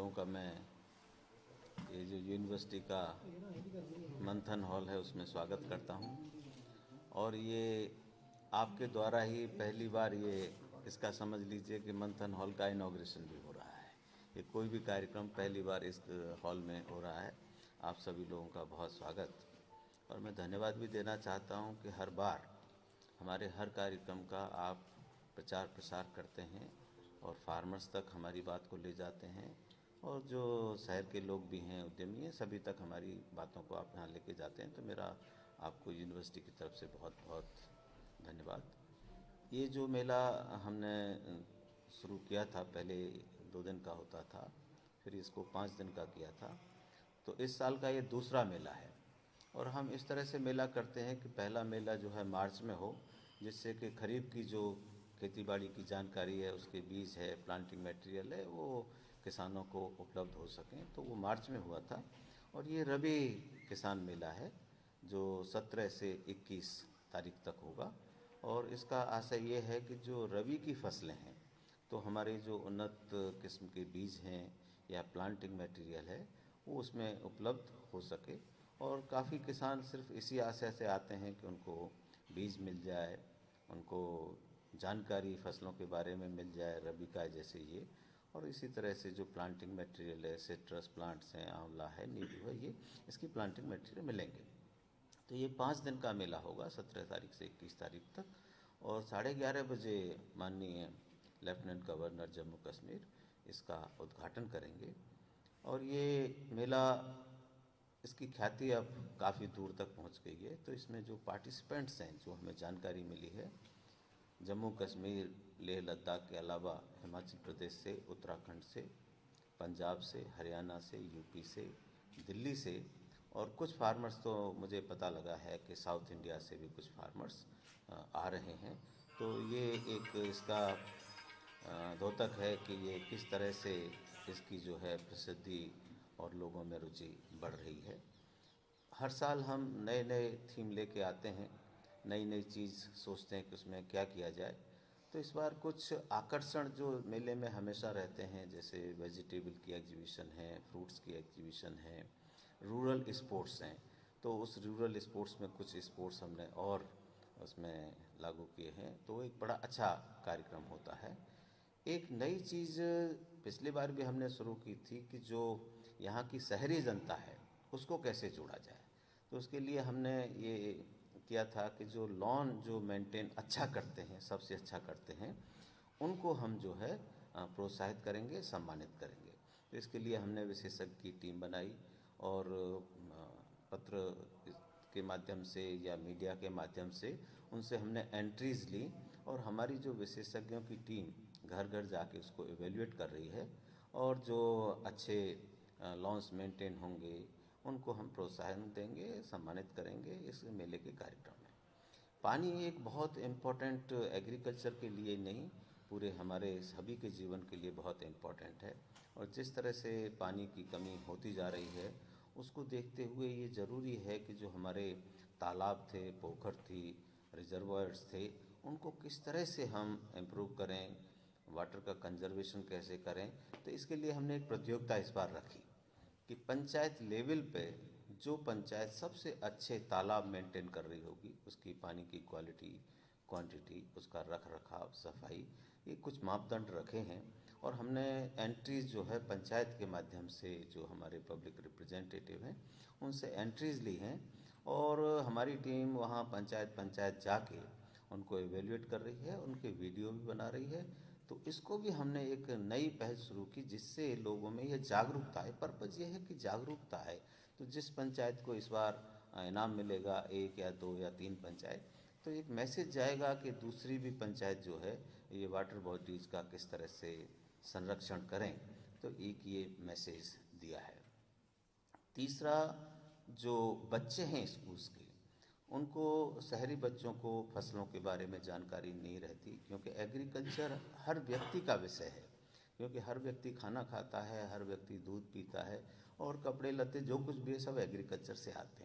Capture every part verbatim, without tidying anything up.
लोगों का मैं ये जो यूनिवर्सिटी का मंथन हॉल है उसमें स्वागत करता हूं। और ये आपके द्वारा ही पहली बार ये इसका समझ लीजिए कि मंथन हॉल का इनॉग्रेशन भी हो रहा है। ये कोई भी कार्यक्रम पहली बार इस हॉल में हो रहा है। आप सभी लोगों का बहुत स्वागत। और मैं धन्यवाद भी देना चाहता हूं कि हर बार हमारे हर कार्यक्रम का आप प्रचार प्रसार करते हैं और फार्मर्स तक हमारी बात को ले जाते हैं, और जो शहर के लोग भी हैं, उद्यमी हैं, सभी तक हमारी बातों को आप यहाँ लेके जाते हैं। तो मेरा आपको यूनिवर्सिटी की तरफ से बहुत बहुत धन्यवाद। ये जो मेला हमने शुरू किया था, पहले दो दिन का होता था, फिर इसको पाँच दिन का किया था। तो इस साल का ये दूसरा मेला है। और हम इस तरह से मेला करते हैं कि पहला मेला जो है मार्च में हो, जिससे कि खरीफ की जो खेतीबाड़ी की जानकारी है, उसके बीज है, प्लांटिंग मटेरियल है, वो किसानों को उपलब्ध हो सकें। तो वो मार्च में हुआ था। और ये रबी किसान मेला है जो सत्रह से इक्कीस तारीख तक होगा। और इसका आशय ये है कि जो रबी की फसलें हैं, तो हमारे जो उन्नत किस्म के बीज हैं या प्लांटिंग मटेरियल है, वो उसमें उपलब्ध हो सके। और काफ़ी किसान सिर्फ इसी आशय से आते हैं कि उनको बीज मिल जाए, उनको जानकारी फसलों के बारे में मिल जाए, रबी का जैसे ये। और इसी तरह से जो प्लांटिंग मटेरियल है, सिट्रस प्लांट्स हैं, आंवला है, नींबू है, ये इसकी प्लांटिंग मटेरियल मिलेंगे। तो ये पाँच दिन का मेला होगा, सत्रह तारीख से इक्कीस तारीख तक। और साढ़े ग्यारह बजे माननीय लेफ्टिनेंट गवर्नर जम्मू कश्मीर इसका उद्घाटन करेंगे। और ये मेला, इसकी ख्याति अब काफ़ी दूर तक पहुंच गई है। तो इसमें जो पार्टिसिपेंट्स हैं, जो हमें जानकारी मिली है, जम्मू कश्मीर, लेह लद्दाख के अलावा हिमाचल प्रदेश से, उत्तराखंड से, पंजाब से, हरियाणा से, यूपी से, दिल्ली से, और कुछ फार्मर्स तो मुझे पता लगा है कि साउथ इंडिया से भी कुछ फार्मर्स आ रहे हैं। तो ये एक इसका द्योतक है कि ये किस तरह से इसकी जो है प्रसिद्धि और लोगों में रुचि बढ़ रही है। हर साल हम नए नए थीम लेके आते हैं, नई नई चीज़ सोचते हैं कि उसमें क्या किया जाए। तो इस बार कुछ आकर्षण जो मेले में हमेशा रहते हैं, जैसे वेजिटेबल की एग्जीबिशन है, फ्रूट्स की एग्जीबिशन है, रूरल स्पोर्ट्स हैं। तो उस रूरल स्पोर्ट्स में कुछ स्पोर्ट्स हमने और उसमें लागू किए हैं। तो एक बड़ा अच्छा कार्यक्रम होता है। एक नई चीज़ पिछली बार भी हमने शुरू की थी कि जो यहाँ की शहरी जनता है उसको कैसे जोड़ा जाए। तो उसके लिए हमने ये किया था कि जो लॉन जो मेंटेन अच्छा करते हैं, सबसे अच्छा करते हैं, उनको हम जो है प्रोत्साहित करेंगे, सम्मानित करेंगे। तो इसके लिए हमने विशेषज्ञ की टीम बनाई और पत्र के माध्यम से या मीडिया के माध्यम से उनसे हमने एंट्रीज़ ली। और हमारी जो विशेषज्ञों की टीम घर घर जाके उसको एवेल्युएट कर रही है। और जो अच्छे लॉन्स मेंटेन होंगे उनको हम प्रोत्साहन देंगे, सम्मानित करेंगे इस मेले के कार्यक्रम में। पानी एक बहुत इम्पोर्टेंट, एग्रीकल्चर के लिए नहीं, पूरे हमारे सभी के जीवन के लिए बहुत इम्पोर्टेंट है। और जिस तरह से पानी की कमी होती जा रही है, उसको देखते हुए ये ज़रूरी है कि जो हमारे तालाब थे, पोखर थी, रिजर्वायर्स थे, उनको किस तरह से हम इम्प्रूव करें, वाटर का कंजर्वेशन कैसे करें। तो इसके लिए हमने एक प्रतियोगिता इस बार रखी कि पंचायत लेवल पे जो पंचायत सबसे अच्छे तालाब मेंटेन कर रही होगी, उसकी पानी की क्वालिटी, क्वांटिटी, उसका रख रखाव, सफाई, ये कुछ मापदंड रखे हैं। और हमने एंट्रीज़ जो है पंचायत के माध्यम से, जो हमारे पब्लिक रिप्रेजेंटेटिव हैं, उनसे एंट्रीज़ ली हैं। और हमारी टीम वहाँ पंचायत पंचायत जाके उनको एवेल्युएट कर रही है, उनके वीडियो भी बना रही है। तो इसको भी हमने एक नई पहल शुरू की जिससे लोगों में यह जागरूकता है। पर्पज़ ये है कि जागरूकता है। तो जिस पंचायत को इस बार इनाम मिलेगा, एक या दो या तीन पंचायत, तो एक मैसेज जाएगा कि दूसरी भी पंचायत जो है ये वाटर बॉडीज़ का किस तरह से संरक्षण करें। तो एक ये मैसेज दिया है। तीसरा, जो बच्चे हैं स्कूल्स के, उनको, शहरी बच्चों को फसलों के बारे में जानकारी नहीं रहती, क्योंकि एग्रीकल्चर हर व्यक्ति का विषय है। क्योंकि हर व्यक्ति खाना खाता है, हर व्यक्ति दूध पीता है, और कपड़े लत्ते जो कुछ भी है सब एग्रीकल्चर से आते हैं।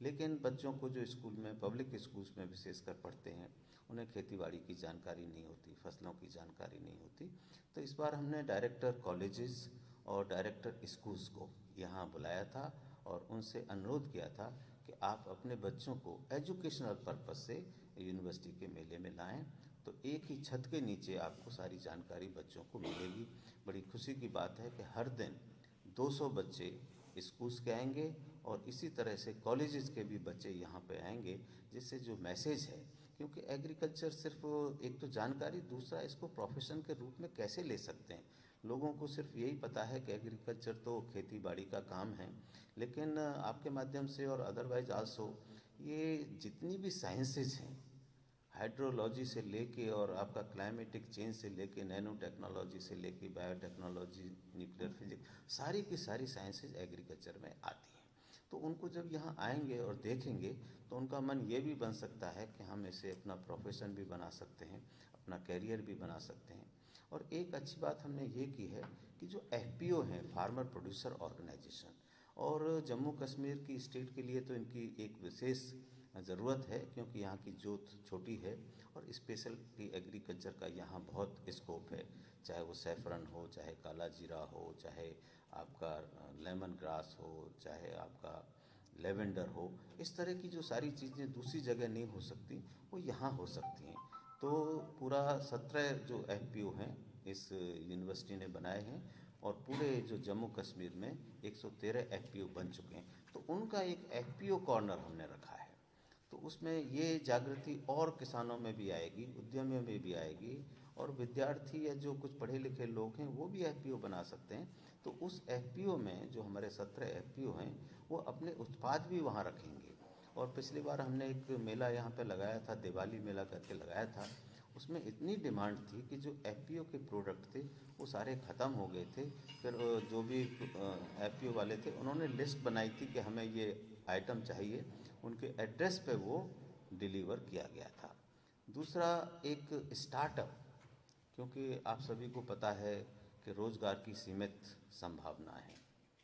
लेकिन बच्चों को जो स्कूल में, पब्लिक स्कूल्स में विशेषकर पढ़ते हैं, उन्हें खेतीबाड़ी की जानकारी नहीं होती, फसलों की जानकारी नहीं होती। तो इस बार हमने डायरेक्टर कॉलेजेस और डायरेक्टर स्कूल्स को यहाँ बुलाया था और उनसे अनुरोध किया था कि आप अपने बच्चों को एजुकेशनल पर्पस से यूनिवर्सिटी के मेले में लाएं, तो एक ही छत के नीचे आपको सारी जानकारी बच्चों को मिलेगी। बड़ी खुशी की बात है कि हर दिन दो सौ बच्चे स्कूल्स के आएंगे और इसी तरह से कॉलेजेस के भी बच्चे यहाँ पे आएंगे, जिससे जो मैसेज है, क्योंकि एग्रीकल्चर सिर्फ एक तो जानकारी, दूसरा इसको प्रोफेशन के रूप में कैसे ले सकते हैं। लोगों को सिर्फ यही पता है कि एग्रीकल्चर तो खेती बाड़ी का काम है, लेकिन आपके माध्यम से और अदरवाइज आल्सो ये जितनी भी साइंसेज हैं, हाइड्रोलॉजी से लेके और आपका क्लाइमेटिक चेंज से लेके नैनो टेक्नोलॉजी से लेके बायोटेक्नोलॉजी, न्यूक्लियर फिजिक्स, सारी की सारी साइंसेज एग्रीकल्चर में आती हैं। तो उनको जब यहाँ आएंगे और देखेंगे तो उनका मन ये भी बन सकता है कि हम इसे अपना प्रोफेशन भी बना सकते हैं, अपना कैरियर भी बना सकते हैं। और एक अच्छी बात हमने ये की है कि जो एफ पी ओ हैं, फार्मर प्रोड्यूसर ऑर्गेनाइजेशन, और जम्मू कश्मीर की स्टेट के लिए तो इनकी एक विशेष ज़रूरत है, क्योंकि यहाँ की जोत छोटी है और स्पेशली एग्रीकल्चर का यहाँ बहुत स्कोप है, चाहे वो सैफरन हो, चाहे काला जीरा हो, चाहे आपका लेमन ग्रास हो, चाहे आपका लेवेंडर हो। इस तरह की जो सारी चीज़ें दूसरी जगह नहीं हो सकती, वो यहाँ हो सकती हैं। तो पूरा सत्रह जो एफ पी ओ हैं इस यूनिवर्सिटी ने बनाए हैं और पूरे जो जम्मू कश्मीर में एक सौ तेरह एफ पी ओ बन चुके हैं। तो उनका एक एफ पी ओ कॉर्नर हमने रखा है, तो उसमें ये जागृति और किसानों में भी आएगी, उद्यमियों में भी आएगी, और विद्यार्थी या जो कुछ पढ़े लिखे लोग हैं वो भी एफ पी ओ बना सकते हैं। तो उस एफ पी ओ में जो हमारे सत्रह एफ पी ओ हैं वो अपने उत्पाद भी वहाँ रखेंगे। और पिछली बार हमने एक मेला यहाँ पे लगाया था, दिवाली मेला करके लगाया था, उसमें इतनी डिमांड थी कि जो एफ पी ओ के प्रोडक्ट थे वो सारे ख़त्म हो गए थे। फिर जो भी एफ पी ओ वाले थे उन्होंने लिस्ट बनाई थी कि हमें ये आइटम चाहिए, उनके एड्रेस पे वो डिलीवर किया गया था। दूसरा एक स्टार्टअप, क्योंकि आप सभी को पता है कि रोज़गार की सीमित संभावना है।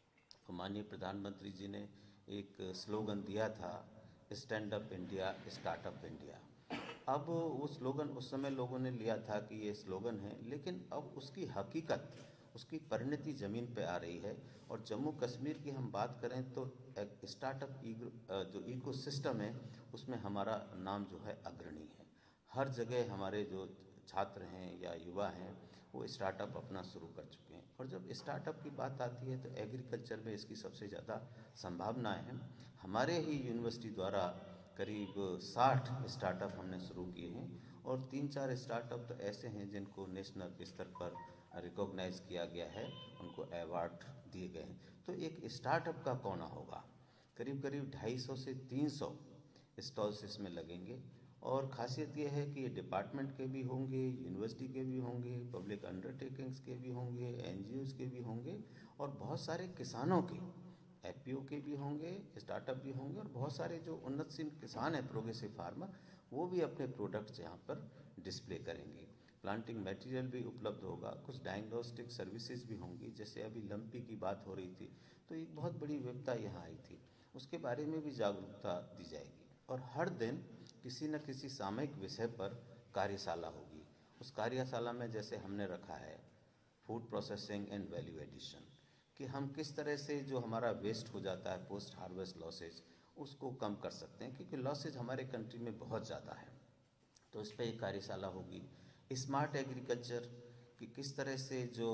तो माननीय प्रधानमंत्री जी ने एक स्लोगन दिया था, stand up India, startup India. अब वो स्लोगन उस समय लोगों ने लिया था कि ये स्लोगन है, लेकिन अब उसकी हकीकत, उसकी परिणति ज़मीन पे आ रही है। और जम्मू कश्मीर की हम बात करें तो स्टार्टअप जो इकोसिस्टम है उसमें हमारा नाम जो है अग्रणी है। हर जगह हमारे जो छात्र हैं या युवा हैं वो स्टार्टअप अपना शुरू कर चुके हैं। और जब स्टार्टअप की बात आती है तो एग्रीकल्चर में इसकी सबसे ज़्यादा संभावनाएं हैं। हमारे ही यूनिवर्सिटी द्वारा करीब साठ स्टार्टअप हमने शुरू किए हैं और तीन चार स्टार्टअप तो ऐसे हैं जिनको नेशनल स्तर पर रिकॉग्नाइज किया गया है, उनको अवार्ड दिए गए हैं। तो एक स्टार्टअप का कोना होगा, करीब करीब ढाई सौ से तीन सौ स्टॉल्स इसमें लगेंगे। और ख़ासियत ये है कि ये डिपार्टमेंट के भी होंगे, यूनिवर्सिटी के भी होंगे, पब्लिक अंडरटेकिंग्स के भी होंगे, एन जी ओज़ के भी होंगे, और बहुत सारे किसानों के, एफ पी ओ के भी होंगे, स्टार्टअप भी होंगे, और बहुत सारे जो उन्नतशील किसान हैं, प्रोग्रेसिव फार्मर, वो भी अपने प्रोडक्ट्स यहाँ पर डिस्प्ले करेंगे। प्लांटिंग मटेरियल भी उपलब्ध होगा, कुछ डायग्नोस्टिक सर्विसेज भी होंगी, जैसे अभी लंपी की बात हो रही थी तो एक बहुत बड़ी विपदा यहाँ आई थी, उसके बारे में भी जागरूकता दी जाएगी। और हर दिन किसी न किसी सामयिक विषय पर कार्यशाला होगी। उस कार्यशाला में जैसे हमने रखा है food processing and value addition, कि हम किस तरह से जो हमारा वेस्ट हो जाता है पोस्ट हार्वेस्ट लॉसेज, उसको कम कर सकते हैं, क्योंकि लॉसेज हमारे कंट्री में बहुत ज़्यादा है। तो इस पर एक कार्यशाला होगी। स्मार्ट एग्रीकल्चर कि किस तरह से जो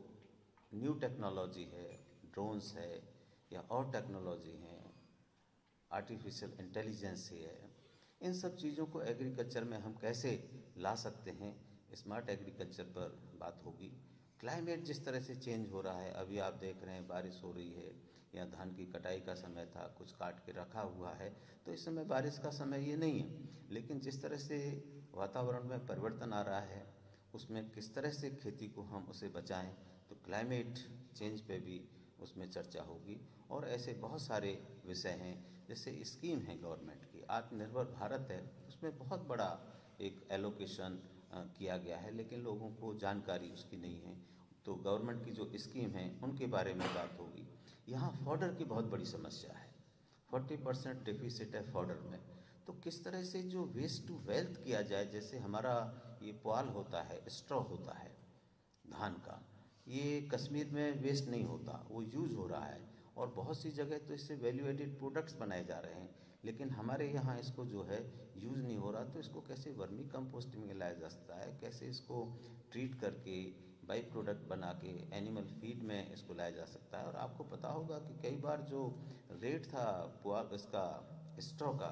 न्यू टेक्नोलॉजी है, ड्रोन्स है या और टेक्नोलॉजी हैं, आर्टिफिशियल इंटेलिजेंस है, इन सब चीज़ों को एग्रीकल्चर में हम कैसे ला सकते हैं, स्मार्ट एग्रीकल्चर पर बात होगी। क्लाइमेट जिस तरह से चेंज हो रहा है, अभी आप देख रहे हैं बारिश हो रही है, या धान की कटाई का समय था, कुछ काट के रखा हुआ है, तो इस समय बारिश का समय ये नहीं है। लेकिन जिस तरह से वातावरण में परिवर्तन आ रहा है, उसमें किस तरह से खेती को हम उसे बचाएं, तो क्लाइमेट चेंज पे भी उसमें चर्चा होगी। और ऐसे बहुत सारे विषय हैं, जैसे स्कीम है गवर्नमेंट की, आत्मनिर्भर भारत है, उसमें बहुत बड़ा एक एलोकेशन किया गया है, लेकिन लोगों को जानकारी उसकी नहीं है। तो गवर्नमेंट की जो स्कीम है उनके बारे में बात होगी। यहाँ फॉडर की बहुत बड़ी समस्या है। फोर्टी परसेंट डिफिसिट है फॉडर में। तो किस तरह से जो वेस्ट टू वेल्थ किया जाए, जैसे हमारा ये पुआल होता है, स्ट्रॉ होता है धान का, ये कश्मीर में वेस्ट नहीं होता, वो यूज़ हो रहा है और बहुत सी जगह तो इससे वैल्यू एडिड प्रोडक्ट्स बनाए जा रहे हैं, लेकिन हमारे यहाँ इसको जो है यूज़ नहीं हो रहा। तो इसको कैसे वर्मी कंपोस्टिंग में लाया जा सकता है, कैसे इसको ट्रीट करके बाई प्रोडक्ट बना के एनिमल फीड में इसको लाया जा सकता है। और आपको पता होगा कि कई बार जो रेट था पुआल इसका स्ट्रॉ का,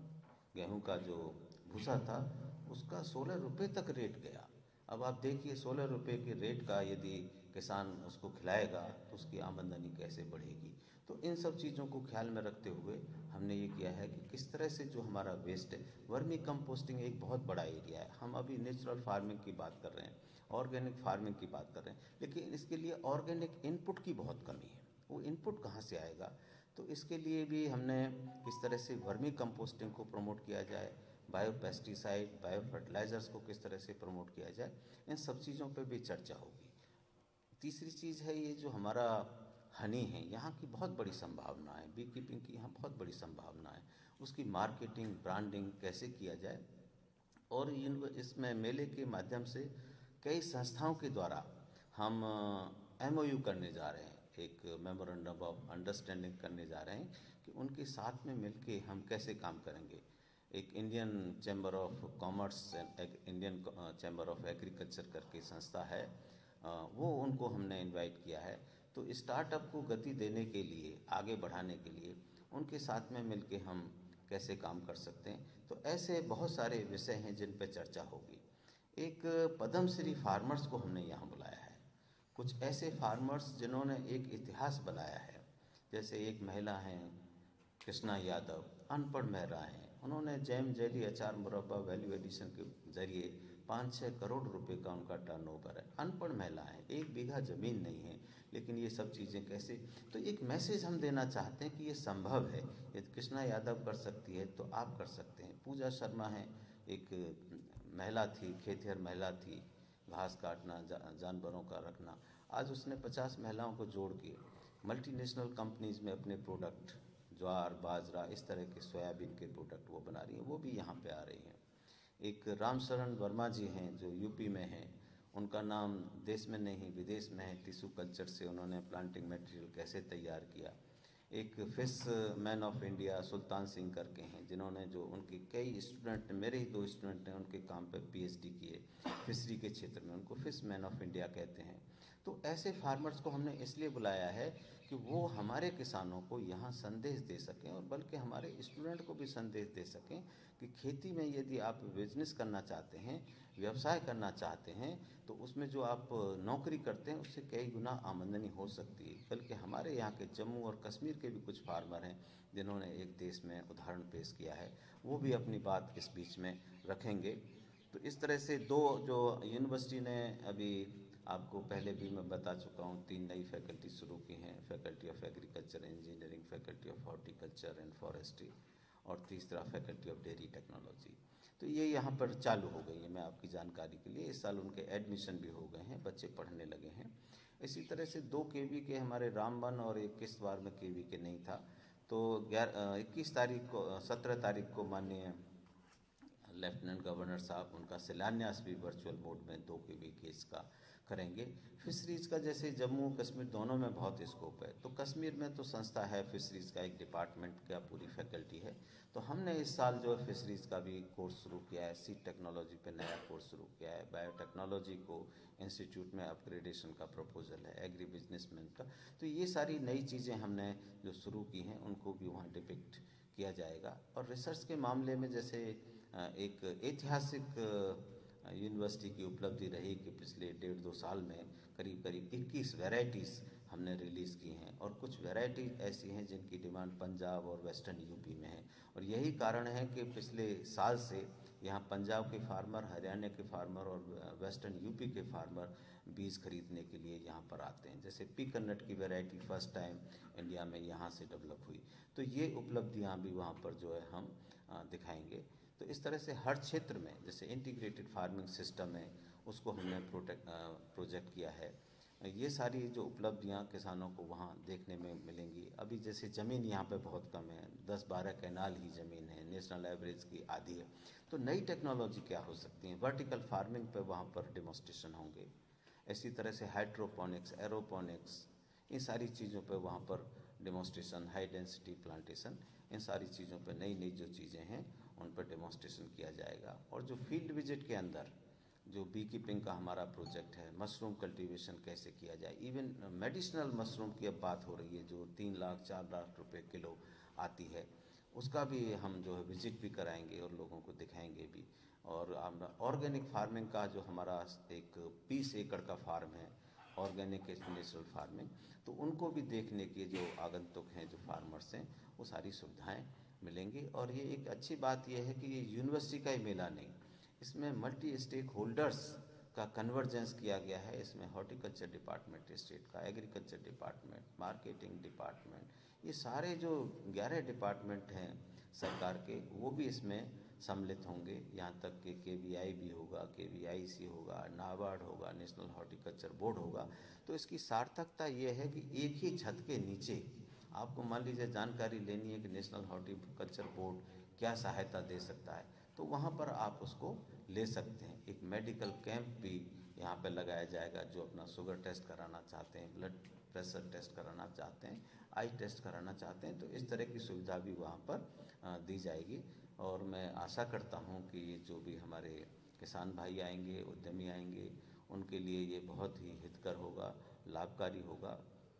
गेहूं का जो भूसा था, उसका सोलह रुपये तक रेट गया। अब आप देखिए सोलह रुपये के रेट का यदि किसान उसको खिलाएगा तो उसकी आमदनी कैसे बढ़ेगी। तो इन सब चीज़ों को ख्याल में रखते हुए हमने ये किया है कि किस तरह से जो हमारा वेस्ट है, वर्मी कंपोस्टिंग एक बहुत बड़ा एरिया है। हम अभी नेचुरल फार्मिंग की बात कर रहे हैं, ऑर्गेनिक फार्मिंग की बात कर रहे हैं, लेकिन इसके लिए ऑर्गेनिक इनपुट की बहुत कमी है। वो इनपुट कहाँ से आएगा? तो इसके लिए भी हमने किस तरह से वर्मी कंपोस्टिंग को प्रमोट किया जाए, बायो पेस्टिसाइड, बायो फर्टिलाइज़र्स को किस तरह से प्रमोट किया जाए, इन सब चीज़ों पे भी चर्चा होगी। तीसरी चीज़ है ये जो हमारा हनी है, यहाँ की बहुत बड़ी संभावना है, बी कीपिंग की यहाँ बहुत बड़ी संभावना है। उसकी मार्केटिंग, ब्रांडिंग कैसे किया जाए, और इन इसमें मेले के माध्यम से कई संस्थाओं के द्वारा हम एम ओ यू करने जा रहे हैं, एक मेमोरेंडम ऑफ अंडरस्टैंडिंग करने जा रहे हैं कि उनके साथ में मिलके हम कैसे काम करेंगे। एक Indian chamber of commerce and Indian chamber of agriculture करके संस्था है, वो उनको हमने इनवाइट किया है। तो स्टार्टअप को गति देने के लिए, आगे बढ़ाने के लिए उनके साथ में मिलके हम कैसे काम कर सकते हैं। तो ऐसे बहुत सारे विषय हैं जिन पर चर्चा होगी। एक पद्मश्री फार्मर्स को हमने यहाँ बुलाया है, कुछ ऐसे फार्मर्स जिन्होंने एक इतिहास बनाया है। जैसे एक महिला हैं कृष्णा यादव, अनपढ़ महिला हैं, उन्होंने जैम, जेली, अचार, मुरब्बा, वैल्यू एडिशन के जरिए पाँच छः करोड़ रुपए का उनका टर्नओवर है। अनपढ़ महिला है, एक बीघा ज़मीन नहीं है, लेकिन ये सब चीज़ें कैसे। तो एक मैसेज हम देना चाहते हैं कि ये संभव है, यदि कृष्णा यादव कर सकती है तो आप कर सकते हैं। पूजा शर्मा है, एक महिला थी, खेतिहर महिला थी, घास काटना, जा, जानवरों का रखना, आज उसने पचास महिलाओं को जोड़ के मल्टीनेशनल कंपनीज में अपने प्रोडक्ट, ज्वार, बाजरा, इस तरह के सोयाबीन के प्रोडक्ट वो बना रही हैं, वो भी यहाँ पे आ रही हैं। एक रामशरण वर्मा जी हैं जो यूपी में हैं, उनका नाम देश में नहीं विदेश में है, टिश्यू कल्चर से उन्होंने प्लांटिंग मटेरियल कैसे तैयार किया। एक fish man of India Sultan Singh करके हैं, जिन्होंने जो उनके कई स्टूडेंट, मेरे ही दो स्टूडेंट हैं, उनके काम पे पीएचडी किए फिशरी के क्षेत्र में, उनको फिश मैन ऑफ इंडिया कहते हैं। तो ऐसे फार्मर्स को हमने इसलिए बुलाया है कि वो हमारे किसानों को यहाँ संदेश दे सकें, और बल्कि हमारे स्टूडेंट को भी संदेश दे सकें कि खेती में यदि आप बिजनेस करना चाहते हैं, व्यवसाय करना चाहते हैं, तो उसमें जो आप नौकरी करते हैं उससे कई गुना आमदनी हो सकती है। बल्कि हमारे यहाँ के जम्मू और कश्मीर के भी कुछ फार्मर हैं जिन्होंने एक देश में उदाहरण पेश किया है, वो भी अपनी बात इस बीच में रखेंगे। तो इस तरह से दो जो यूनिवर्सिटी ने अभी आपको पहले भी मैं बता चुका हूँ, तीन नई फैकल्टी शुरू की हैं, faculty of agriculture engineering, faculty of horticulture and forestry, और तीसरा फैकल्टी ऑफ डेयरी टेक्नोलॉजी। तो ये यहाँ पर चालू हो गई है। मैं आपकी जानकारी के लिए, इस साल उनके एडमिशन भी हो गए हैं, बच्चे पढ़ने लगे हैं। इसी तरह से दो केवी के हमारे रामबन और इक्कीस बार में केवी के नहीं था, तो ग्यारह इक्कीस तारीख को, सत्रह तारीख को माननीय लेफ्टिनेंट गवर्नर साहब उनका शिलान्यास भी वर्चुअल मोड में दो के वी केस का करेंगे। फिशरीज़ का जैसे जम्मू कश्मीर दोनों में बहुत स्कोप है, तो कश्मीर में तो संस्था है फिशरीज़ का, एक डिपार्टमेंट का पूरी फैकल्टी है। तो हमने इस साल जो है फिशरीज़ का भी कोर्स शुरू किया है, सीड टेक्नोलॉजी पे नया कोर्स शुरू किया है, बायोटेक्नोलॉजी को इंस्टीट्यूट में अपग्रेडेशन का प्रपोजल है, एग्री बिजनेसमैन का। तो ये सारी नई चीज़ें हमने जो शुरू की हैं उनको भी वहाँ डिपिक्ट किया जाएगा। और रिसर्च के मामले में जैसे एक ऐतिहासिक यूनिवर्सिटी की उपलब्धि रही कि पिछले डेढ़ दो साल में करीब करीब इक्कीस वैरायटीज़ हमने रिलीज़ की हैं, और कुछ वैरायटी ऐसी हैं जिनकी डिमांड पंजाब और वेस्टर्न यूपी में है। और यही कारण है कि पिछले साल से यहाँ पंजाब के फार्मर, हरियाणा के फार्मर और वेस्टर्न यूपी के फार्मर बीज खरीदने के लिए यहाँ पर आते हैं। जैसे पीकनट की वैरायटी फर्स्ट टाइम इंडिया में यहाँ से डेवलप हुई। तो ये उपलब्धियाँ भी वहाँ पर जो है हम दिखाएंगे। तो इस तरह से हर क्षेत्र में जैसे इंटीग्रेटेड फार्मिंग सिस्टम है, उसको हमने प्रोटेक्ट प्रोजेक्ट किया है। ये सारी जो उपलब्धियां किसानों को वहाँ देखने में मिलेंगी। अभी जैसे ज़मीन यहाँ पे बहुत कम है, दस बारह कैनाल ही ज़मीन है, नेशनल एवरेज की आधी है। तो नई टेक्नोलॉजी क्या हो सकती है, वर्टिकल फार्मिंग पे वहाँ पर डेमोस्ट्रेशन होंगे। इसी तरह से हाइड्रोपोनिक्स, एरोपोनिक्स, इन सारी चीज़ों पे वहाँ पर डेमोस्ट्रेशन, हाई डेंसिटी प्लांटेशन, इन सारी चीज़ों पे नई नई जो चीज़ें हैं उन पर डेमोस्ट्रेशन किया जाएगा। और जो फील्ड विजिट के अंदर जो बी कीपिंग का हमारा प्रोजेक्ट है, मशरूम कल्टीवेशन कैसे किया जाए, इवन मेडिसिनल मशरूम की अब बात हो रही है जो तीन लाख चार लाख रुपए किलो आती है, उसका भी हम जो है विजिट भी कराएंगे और लोगों को दिखाएंगे भी। और ऑर्गेनिक फार्मिंग का जो हमारा एक बीस एकड़ का फार्म है, ऑर्गेनिक नेचुरल फार्मिंग, तो उनको भी देखने के जो आगंतुक हैं, जो फार्मर्स हैं, वो सारी सुविधाएं मिलेंगी। और ये एक अच्छी बात ये है कि ये यूनिवर्सिटी का ही मेला नहीं, इसमें मल्टी स्टेक होल्डर्स का कन्वर्जेंस किया गया है। इसमें हॉर्टिकल्चर डिपार्टमेंट स्टेट का, एग्रीकल्चर डिपार्टमेंट, मार्केटिंग डिपार्टमेंट, ये सारे जो ग्यारह डिपार्टमेंट हैं सरकार के, वो भी इसमें सम्मिलित होंगे। यहाँ तक कि के वी आई भी होगा, के वी आई सी होगा, नाबार्ड होगा, नेशनल हॉर्टिकल्चर बोर्ड होगा। तो इसकी सार्थकता ये है कि एक ही छत के नीचे आपको मान लीजिए जानकारी लेनी है कि नेशनल हॉर्टिकल्चर बोर्ड क्या सहायता दे सकता है, तो वहाँ पर आप उसको ले सकते हैं। एक मेडिकल कैंप भी यहाँ पे लगाया जाएगा। जो अपना शुगर टेस्ट कराना चाहते हैं, ब्लड प्रेशर टेस्ट कराना चाहते हैं, आई टेस्ट कराना चाहते हैं, तो इस तरह की सुविधा भी वहाँ पर दी जाएगी। और मैं आशा करता हूँ कि ये जो भी हमारे किसान भाई आएंगे, उद्यमी आएंगे, उनके लिए ये बहुत ही हितकर होगा, लाभकारी होगा।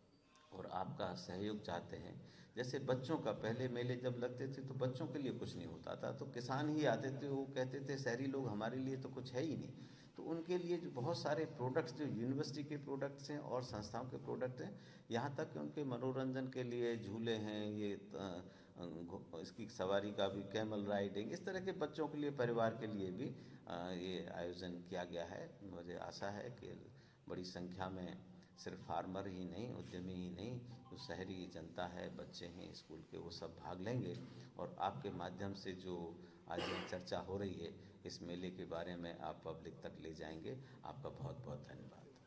और आपका सहयोग चाहते हैं। जैसे बच्चों का पहले मेले जब लगते थे तो बच्चों के लिए कुछ नहीं होता था, तो किसान ही आते थे, वो कहते थे शहरी लोग हमारे लिए तो कुछ है ही नहीं। तो उनके लिए जो बहुत सारे प्रोडक्ट्स, जो यूनिवर्सिटी के प्रोडक्ट्स हैं और संस्थाओं के प्रोडक्ट हैं, यहाँ तक कि उनके मनोरंजन के लिए झूले हैं, ये इसकी सवारी का भी, कैमल राइडिंग, इस तरह के बच्चों के लिए, परिवार के लिए भी ये आयोजन किया गया है। मुझे आशा है कि बड़ी संख्या में सिर्फ फार्मर ही नहीं, उद्यमी ही नहीं, जो शहरी जनता है, बच्चे हैं स्कूल के, वो सब भाग लेंगे। और आपके माध्यम से जो आज ये चर्चा हो रही है इस मेले के बारे में, आप पब्लिक तक ले जाएंगे। आपका बहुत बहुत धन्यवाद।